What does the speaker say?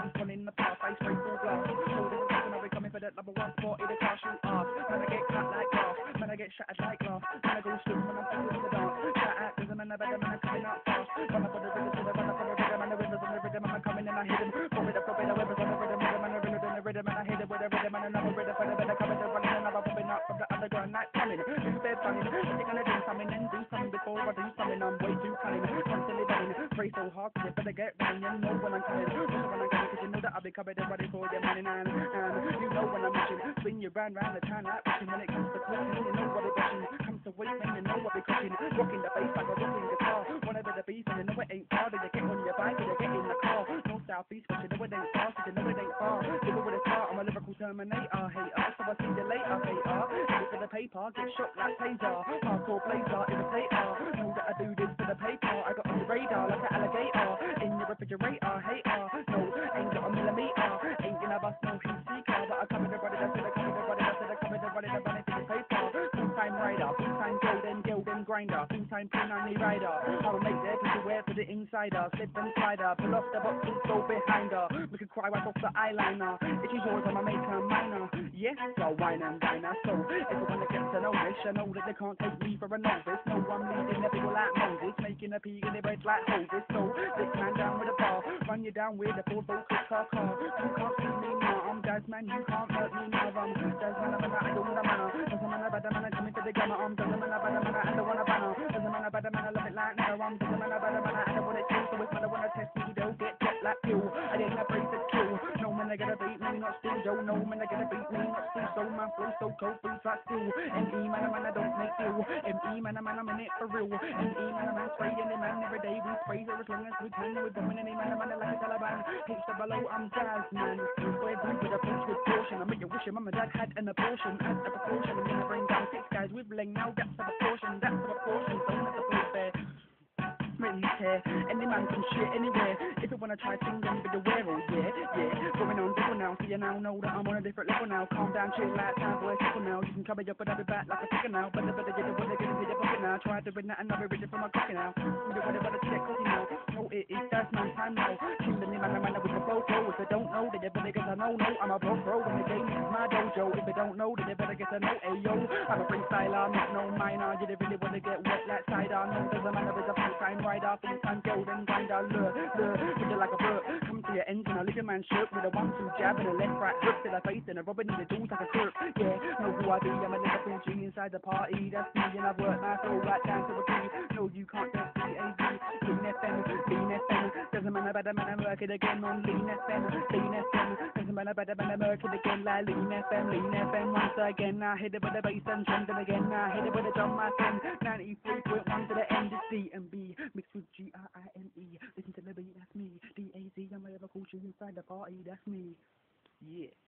Just one in the past, I straight through glass. Told this person I'll be coming for that number one spot in the car, shoot ass. Man, I get cut like glass. Man, I get shattered like glass. Man, I go swim when I'm in the dance. Shout out, there's a man, a better man, I'm coming out fast. Run up on the rhythm, run up on the rhythm, and the rivers on the rhythm, I'm coming and I hit him. Throw it up, the weapons on the rhythm, rhythm, and the rhythm, and the rhythm, and I hit it with a rhythm, and another rhythm, for the better coming, and running, and I'm popping up from the underground like coming. This bed funny, they're gonna do something and do something before I do something, I'm way too cunning. Constantly running, pray so hard, cause you better get running, you know when I'm coming. Also when I'm coming, cause you know that I'll be covered and ready for your money, and you know when I'm mission. Swing you round the town like pushing, when it comes to cooking, you know what it's pushing. Comes to weight, man, you know what we're cooking. Rocking the bass like a rocking guitar. Whenever the beef, and you know it ain't far. Did you get on your bike, did you get in the car? No southeast, but you know it ain't far, cause you know it ain't far. Live with a star, I'm a lyrical terminator, hater. So I see you later, hater. Hit for the paper, get shot like taser. Hardcore blazer, imitator. Know that I do this for the paper. I got on your radar like an alligator. In your refrigerator, hater. No, ain't got a millimeter. Ain't gonna bust no heat seeker. But I come in the body, that's it, I come in the body, that's it, I come in the body, that's it, for the paper. Full-time rider, full-time golden grinder. Full-time P90 rider. I'll make there cause you wear for the insider. Slip and slider, pull off the boxes, go behind her. We can cry right off the eyeliner. If she's yours, I'ma make her minor. Yes, so wine and dine her. So if you wanna get to know this, you know that they can't take me for a novice. No, I'm leading the people like Moses, making a pea in the bread like hoses. So this man down with a bar, run you down with a full-boat car. You can't see me now, I'm jazz man, you can't hurt me now. Jazz man, I don't want a manner. Doesn't man a better man, coming to the gamma. Doesn't man a better man, I don't want a banner. Doesn't man a better man, I love it like never. Doesn't man a better man, I don't want it too. So if man I wanna test me, they'll get jet like you. I ain't afraid to kill. No man, I gotta beat me, not still. Joe, no man, I gotta beat me, not still. So my flow so cold, food like still. M.E. man, I don't make deal. M.E. man, I'm in it for real. M.E. man, spray any man every day. We spray her as long as we can. We're bombing any man, like a Taliban. H the below, I'm jazz man. We're deep with a punch with caution. I make you wish your mum and dad had an abortion. As a precaution, I'm gonna bring down 6 guys with bling. Now that's a proportion, that's a proportion. Don't let the play fair. Really care, any man can shit anywhere. If you wanna try sing, then be aware, oh yeah. Going on double now, so you now know that I'm on a different level now. Calm down, chill like time, boy, simple now. You can cover up and I'll be back like a chicken now. Better get it when they get into your pocket now. Try to win that and I'll be reaching for my cocky now. You better get cocky now. No, it is that's my time now. King the man with the flow. If you don't know, then you better get to know. No, I'm a pro in the game, this is my dojo. If you don't know, then you better get to know. Ayo, I'm a freestyler, not no minor. You really wanna get wet like cider. No, there's a man with a full-time rider, full-time golden grinder, with you like a bird. Come to your ends and I'll leave your man shook with a 1-2 jab and a left right hook to the face and a rubber in the jewels like a crook. Yeah, know who I be, I'm a Liverpool G inside the party. That's me and I've worked my flow right down to a P. No, you can't just be A-B. Lean FM. Doesn't matter better man, I'm working again on Lean FM. Doesn't matter better man, I'm working again like Lean FM. Once again, I hit it with the bass and trending again. I hit it with the drum, my friend. 93.1 to the end, it's D&B mixed with Grime. Listen to the beat, that's me. D-A-Z, I'm a Liverpool G inside the party, that's me. Yeah.